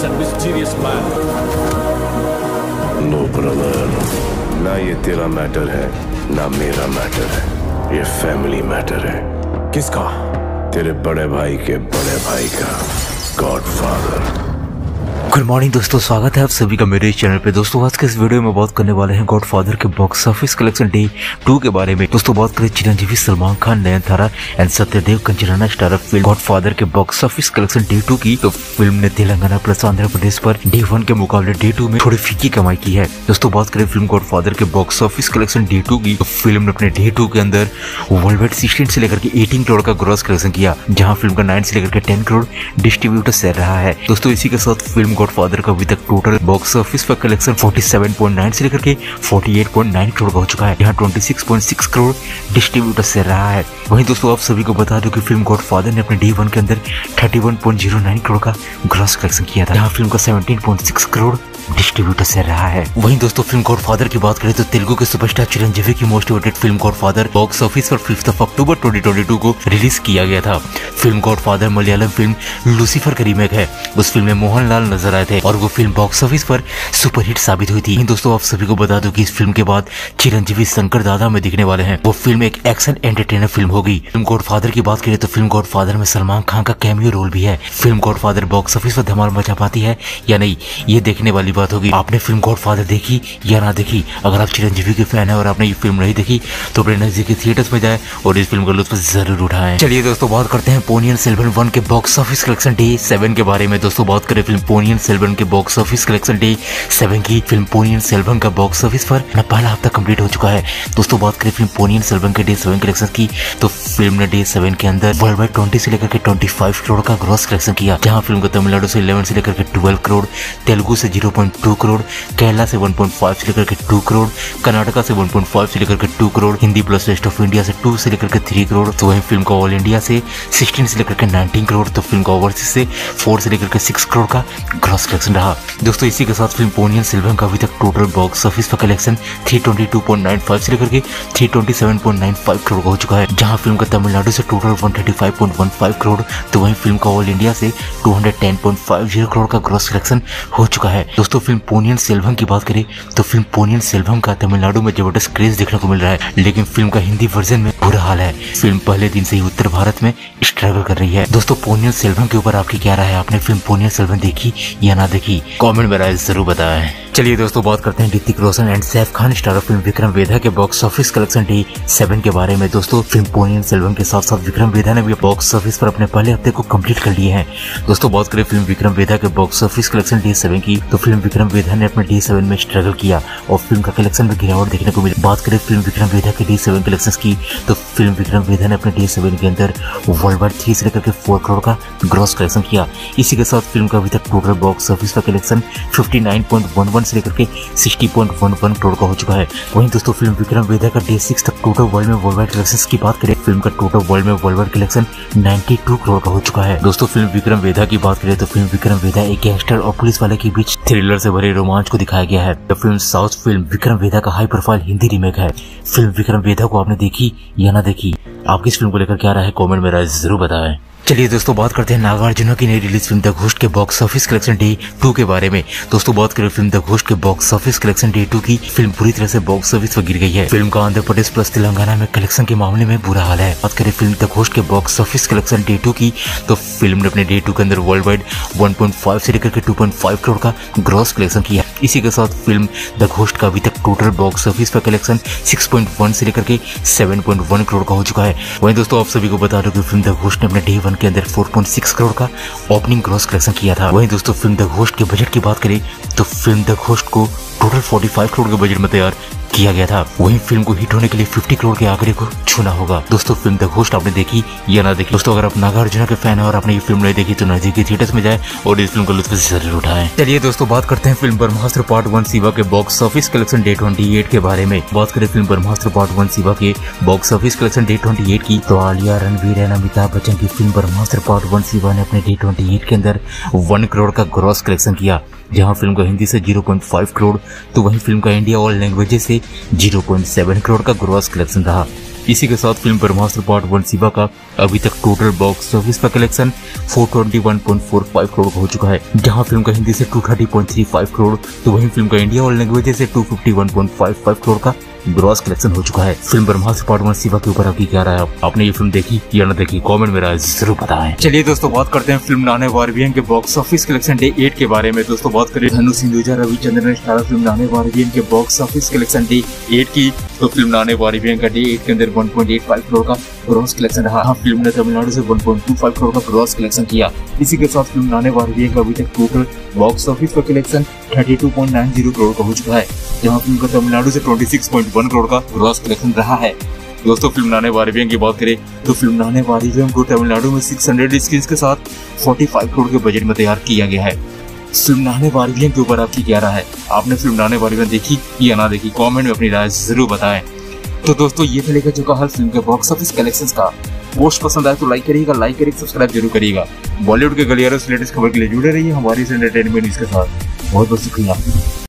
and mysterious man. No brother, ना ये तेरा मैटर है ना मेरा मैटर है, ये फैमिली मैटर है। किसका? तेरे बड़े भाई के बड़े भाई का, गॉडफादर। गुड मॉर्निंग दोस्तों, स्वागत है आप सभी का मेरे चैनल पे। दोस्तों आज के इस वीडियो में बात करने वाले हैं गॉडफादर के बॉक्स ऑफिस कलेक्शन डे 2 के बारे में। दोस्तों बात करें Chiranjeevi, Salman Khan, Nayanthara and Satyadev Kancharana starrer film Godfather के बॉक्स ऑफिस कलेक्शन डे 2 की, तो फिल्म ने Telangana plus Andhra Pradesh per day 1 के मुकाबले डे 2 में थोड़ी फीकी कमाई की है। दोस्तों बात करें फिल्म गॉडफादर के बॉक्स ऑफिस कलेक्शन डे 2 की, तो फिल्म ने अपने डे 2 के अंदर वर्ल्ड वाइड 16 से लेकर के 18 करोड़ का ग्रॉस कलेक्शन किया, जहाँ फिल्म का 9 से लेकर के 10 करोड़ डिस्ट्रीब्यूटर से रहा है। दोस्तों इसी के साथ फिल्म गॉडफादर का अभी तक टोटल बॉक्स ऑफिस पर कलेक्शन 47.9 से लेकर के 48.9 करोड़ का हो चुका है, यहाँ 26.6 करोड़ डिस्ट्रीब्यूटर से रहा है। वहीं दोस्तों आप सभी को बता दो कि फिल्म गॉडफादर ने अपने डे 1 के अंदर 31.09 करोड़ का ग्रॉस कलेक्शन किया था, जहाँ फिल्म का 17.6 करोड़ डिस्ट्रीब्यूटर से रहा है। वहीं दोस्तों फिल्म गॉडफादर की बात करें तो तेलुगु के सुपरस्टार चिरंजीवी की most awaited film Godfather box office पर 5 अक्टूबर 2022 को रिलीज किया गया था। Film Godfather Malayalam film Lucifer का रीमेक है। उस फिल्म में मोहनलाल नजर आए थे और वो फिल्म बॉक्स ऑफिस पर सुपरहिट साबित हुई थी। दोस्तों आप सभी को बता दो कि इस फिल्म के बाद चिरंजीवी शंकर दादा में दिखने वाले हैं। वो फिल्म एक एक्शन एंटरटेनर फिल्म होगी। फिल्म गॉडफादर की बात करें तो फिल्म गॉडफादर में सलमान खान का कैमियो रोल भी है। फिल्म गॉडफादर बॉक्स ऑफिस पर धमाल मचा पाती है या नहीं, ये देखने वाली बात होगी। आपने फिल्म गॉडफादर देखी या ना देखी? अगर आप चिरंजीवी के फैन है और आपने ये फिल्म नहीं देखी तो अपने नजदीकी थिएटर्स में जाए और इस फिल्म का लुत्फ जरूर उठाएं। चलिए दोस्तों बात करते हैं पोनियन सेल्वन 1 के बॉक्स ऑफिस कलेक्शन डे 7 के बारे में। दोस्तों बात करें फिल्म पोनियन सेल्वन के बॉक्स ऑफिस कलेक्शन डे 7 की, फिल्म पोनियन सेल्वन का बॉक्स ऑफिस पर पहला हफ्ता कंप्लीट हो चुका है। दोस्तों बात करें फिल्म पोनियन सेल्वन के डे 7 कलेक्शन की, तो फिल्म ने डे 7 के अंदर वर्ल्ड वाइड 20 से लेकर के 25 करोड़ का ग्रॉस कलेक्शन किया, जहां फिल्म को तमिलनाडु से 11 से लेकर के 12 करोड़, तेलुगु से 0.2 करोड़, केरला से 1.5 से लेकर के 2 करोड़, कर्नाटका से 1.5 से लेकर के 2 crore, Hindi plus rest of India से 2 से लेकर के 3 करोड़, तो वहीं फिल्म का ऑल इंडिया से 16 से लेकर के 19 करोड़, तो फिल्म का ओवरसीज से 4 से लेकर के 6 करोड़ का ग्रॉस कलेक्शन रहा। दोस्तों इसी के साथ फिल्म पोनियन सेल्वन का अभी तक टोटल बॉक्स ऑफिस पर कलेक्शन 322.95 से लेकर के 327.95 करोड़ का हो चुका है, जहां फिल्म का तमिलनाडु से टोटल 135.15 करोड़, तो वहीं फिल्म का ऑल इंडिया से 210.50 करोड़ का ग्रॉस कलेक्शन हो चुका है। दोस्तों फिल्म पोनियन सेल्वन की बात करें तो फिल्म पोनियन सेल्वन का तमिलनाडु में जबरदस्त क्रेज देखने को मिल रहा है, लेकिन फिल्म का हिंदी वर्जन में बुरा हाल है। फिल्म पहले दिन से ही उत्तर भारत में स्ट्रगल कर रही है। दोस्तों पोनियन सेल्वन के ऊपर आपकी क्या राय है? आपने फिल्म पोनियन सेल्वन देखी या ना देखी? कमेंट में राय जरूर बताएं। चलिए दोस्तों बात करते हैं Hrithik Roshan and Saif Khan starrer film Vikram Vedha के बॉक्स ऑफिस कलेक्शन डे 7 के बारे में। दोस्तों फिल्म पोनियन सेल्वन के साथ साथ विक्रम वेधा ने भी बॉक्स ऑफिस पर अपने पहले हफ्ते को कंप्लीट कर लिए हैं। दोस्तों बात करें फिल्म विक्रम वेधा के बॉक्स ऑफिस कलेक्शन डे 7 की, तो फिल्म विक्रम वेधा ने अपने डे 7 में स्ट्रगल किया और फिल्म का कलेक्शन में गिरावट देखने को मिली। बात करें फिल्म विक्रम वेधा के डे 7 कलेक्शन की, तो फिल्म विक्रम वेधा ने अपने डे 7 के अंदर वर्ल्ड वाइड 3 से लेकर के 4 करोड़ का ग्रॉस कलेक्शन किया। इसी के साथ फिल्म का अभी तक टोटल बॉक्स ऑफिस पर कलेक्शन 59.11 से लेकर के 60.11 करोड़ का हो चुका है। वहीं दोस्तों फिल्म विक्रम वेधा का डे 6 तक टोटल वर्ल्ड में वर्ल्ड वाइड कलेक्शन की बात करें, फिल्म का टोटल वर्ल्ड में वर्ल्ड वाइड कलेक्शन 92 करोड़ का हो चुका है। दोस्तों फिल्म विक्रम वेधा की बात करें तो फिल्म विक्रम वेधा एक गैंगस्टर और पुलिस वाले के बीच थ्रिलर से भरे रोमांच को दिखाया गया है। तो film south film Vikram Vedha का हाई प्रोफाइल हिंदी रीमेक है। फिल्म विक्रम वेधा को आपने देखी या ना देखी? आपकी इस फिल्म को लेकर क्या राय है? कमेंट में राय जरूर बताएं। चलिए दोस्तों बात करते हैं नागार्जुन की नई रिलीज फिल्म द घोस्ट के बॉक्स ऑफिस कलेक्शन डे 2 के बारे में। दोस्तों बात करें फिल्म द घोस्ट के बॉक्स ऑफिस कलेक्शन डे 2 की, फिल्म पूरी तरह से बॉक्स ऑफिस पर गिर गई है। फिल्म का आंध्र प्रदेश प्लस तेलंगाना में कलेक्शन के मामले में बुरा हाल है। बात करें फिल्म द घोस्ट के बॉक्स ऑफिस कलेक्शन डे 2 की, तो फिल्म ने अपने डे 2 के अंदर वर्ल्ड वाइड 1.5 से लेकर के 2.5 करोड़ का ग्रॉस कलेक्शन किया। इसी के साथ फिल्म द घोस्ट का अभी तक टोटल बॉक्स ऑफिस पर कलेक्शन 6.1 से लेकर के 7.1 करोड़ का हो चुका है। वहीं दोस्तों आप सभी को बता दो कि फिल्म द घोस्ट ने अपने डे 1 के अंदर 4.6 करोड़ का ओपनिंग ग्रॉस कलेक्शन किया था। वहीं दोस्तों फिल्म द घोस्ट के बजट की बात करें तो फिल्म द घोस्ट को टोटल 45 करोड़ के बजट में तैयार किया गया था। वहीं फिल्म को हिट होने के लिए 50 करोड़ के आंकड़े को छूना होगा। दोस्तों फिल्म द घोस्ट आपने देखी या ना देखी? दोस्तों अगर आप नागार्जुन के फैन है और आपने ये फिल्म नहीं देखी तो नजदीकी थिएटर्स में जाए और इस फिल्म का लुत्फ जरूर उठाएं। चलिए दोस्तों बात करते हैं फिल्म ब्रह्मास्त्र पार्ट 1 शिवा के बॉक्स ऑफिस कलेक्शन डे 28 के बारे में। बात करें फिल्म ब्रह्मास्त्र पार्ट 1 शिवा के बॉक्स ऑफिस कलेक्शन डे 28 की, तो आलिया, रणवीर एंड अमिताभ बच्चन की फिल्म ब्रह्मास्त्र पार्ट 1 शिवा ने अपने डे 28 के अंदर 1 करोड़ का ग्रॉस कलेक्शन किया, जहां फिल्म का हिंदी से 0.5 करोड़, तो वहीं फिल्म का इंडिया ऑल लैंग्वेजेस से 0.7 करोड़ का ग्रॉस कलेक्शन रहा। इसी के साथ फिल्म ब्रह्मास्त्र पार्ट 1 शिवा का अभी तक टोटल बॉक्स ऑफिस का कलेक्शन 421.45 करोड़ हो चुका है, जहां फिल्म का हिंदी से 230.35 करोड़ तो वहीं फिल्म का इंडिया और लैंग्वेज से 251.55 करोड़ का ग्रॉस कलेक्शन हो चुका है। फिल्म ब्रह्मास्त्र पार्ट 1 शिवा के ऊपर आपकी क्या राय है? आपने ये फिल्म देखी या न देखी? कमेंट में राय जरूर बताएं। चलिए दोस्तों बात करते हैं फिल्म नाने वारवियन के बॉक्स ऑफिस कलेक्शन डे 8 के बारे में। दोस्तों बात करें धनुष हिंदुजा रविचंद्रन ने स्टारर फिल्म नाने वारवियन के बॉक्स ऑफिस कलेक्शन डे 8 की, तो फिल्म नाने वारवियन का डे 8 के अंदर 1.85 करोड़ का ग्रॉस कलेक्शन रहा। फिल्म ने तमिलनाडु से 1.25 करोड़ का ग्रॉस कलेक्शन किया। इसी के साथ फिल्म नाने वारवियन का अभी तक टोटल बॉक्स ऑफिस का कलेक्शन 32.90 करोड़ का हो चुका है, जहां फिल्म का तमिलनाडु से 26.1 करोड़ का ग्रॉस कलेक्शन रहा है। दोस्तों फिल्म नाने वारवियन की बात करें तो फिल्म नाने वारवियन को तमिलनाडु में 600 स्क्रीन्स के साथ 45 करोड़ के बजट में तैयार किया गया है। फिल्म नाने वारवियन के ऊपर आपकी क्या राय है? आपने फिल्म नाने वारवियन देखी या ना देखी? कमेंट में अपनी राय जरूर बताएं। तो दोस्तों ये था लेकर चुका हर फिल्म के बॉक्स ऑफिस कलेक्शंस का। पोस्ट पसंद आए तो लाइक करिएगा, सब्सक्राइब जरूर करिएगा। बॉलीवुड के गलियारों से लेटेस्ट खबर के लिए जुड़े रहिए हमारी एंटरटेनमेंट न्यूज़ के साथ। बहुत बहुत शुक्रिया।